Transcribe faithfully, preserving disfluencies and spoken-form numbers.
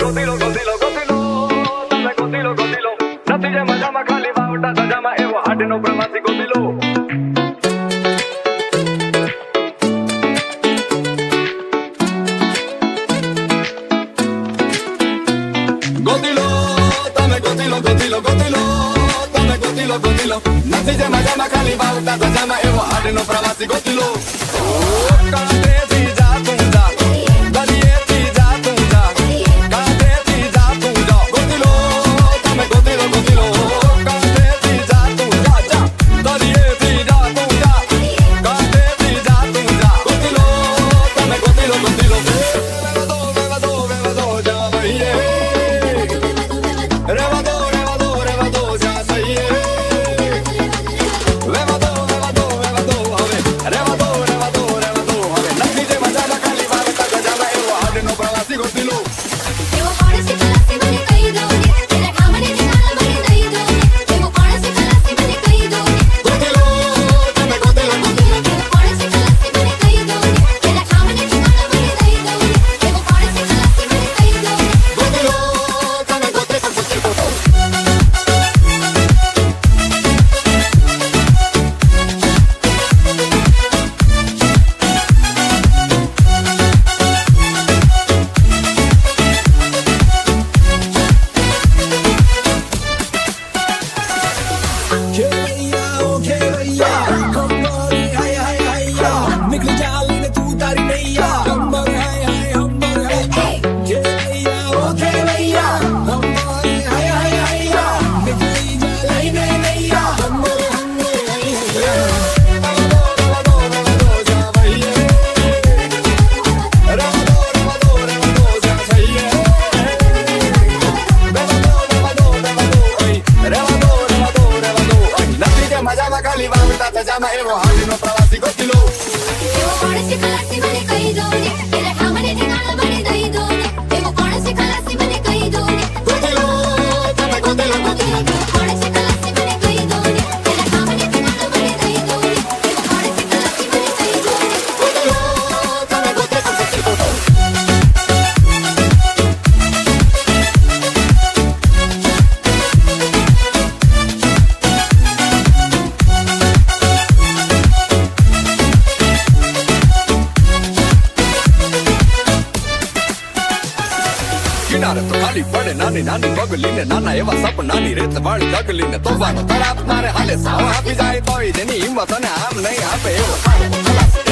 ગોતીલો ગોતીલો ગોતીલો તમે ગોતીલો ગોતીલો નથી જે મજામાં ખાલી વાવટા સજામાં એવો હાડનો પ્રવાસી ગોતીલો ગોતીલો તમે ગોતીલો ગોતીલો ગોતીલો તમે ગોતીલો ગોતીલો નથી જે મજામાં ખાલી વાવટા સજામાં એવો હાડનો પ્રવાસી ગોતીલો કાંઠેથી જા તું જા દરિયેથી જા તું જા કાંઠેથી જા તું જા ગોતીલો તમે ગોતીલો ગોતીલો કાંઠેથી જા તું જા જા દરિયેથી જા તું જા કાંઠેથી જા તું જા ગોતીલો તમે ગોતીલો ગોતીલો રેવા દો રેવા દો રેવા દો જા ભઈએ રેવા દો રેવા દો રેવા દો જા સહીએ રેવા દો રેવા દો રેવા દો હવે રેવા દો રેવા દો રેવા દો હવે નથી જે મજામાં ખાલી વાવટા ગજામાં એવો હાડનો પ્રવાસી ગોતીલો એવો કોણ શીખલાસી મને કહી દો ને તેરા ઠામણે ઠેકાણા મને દઈ દો ને એવો કોણ શીખલાસી મને કહી દો ને ગોતીલો તમે ગોતીલો ગોતીલો એવો કોણ શીખલાસી મને કહી દો ને તેરા ઠામણે ઠેકાણા મને દઈ દો ને એવો કોણ શીખલાસી મને કહી દો ને ગોતીલો તમે ગોતીલો ગોતીલો खेलैया ओ खेलैया हमारी हाय हाय हाय निकल जाली ने तू तारी नैया हमर हाय हाय हमर हाय खेलैया ओ खेलैया हमारी हाय हाय हाय निकल जाली ने नैया हमर हमर हाय રેવા દો રેવા દો રેવા દો જા ભઈએ રેવા દો રેવા દો રેવા દો જા સહીએ રેવા દો રેવા દો રેવા દો ઓય રેવા દો રેવા દો રેવા દો ઓય નથી જે મજામાં ખાલી વાવટા સજામાં એવો હાડનો પ્રવાસી ગોતીલો એવો કોણ શીખલાસી મને કહી દો ને તેરા ઠામણે ઠેકાણા મને દઈ દો ને એવો કોણ શીખલાસી મને કહી દો ને ગોતીલો તમે ગોતીલો ગોતીલો એવો કોણ શીખલાસી મને કહી દો ને તેરા ઠામણે ઠેકાણા મને દઈ દો ને એવો કોણ શીખલાસી મને કહી દો ને ગોતીલો તમે ગોતીલો ગોતીલો કિનારે તો ખાલી પડે નાની નાની પગલીને નાના એવા સપનાની રેત વાળી ડગલીને તોફાનો તરાપ મારે હાલે સાવ આપી જાય તોય જેની હિંમત અને આમ નહીં આપે એવો